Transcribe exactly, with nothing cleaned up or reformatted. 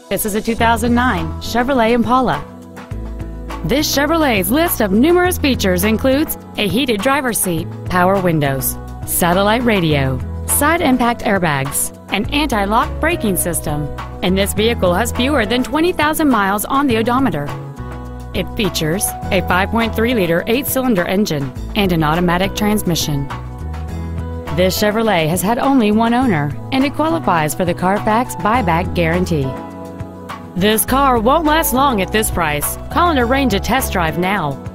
This is a two thousand nine Chevrolet Impala. This Chevrolet's list of numerous features includes a heated driver's seat, power windows, satellite radio, side impact airbags, an anti-lock braking system, and this vehicle has fewer than twenty thousand miles on the odometer. It features a five point three liter eight-cylinder engine and an automatic transmission. This Chevrolet has had only one owner, and it qualifies for the Carfax buyback guarantee. This car won't last long at this price. Call and arrange a test drive now.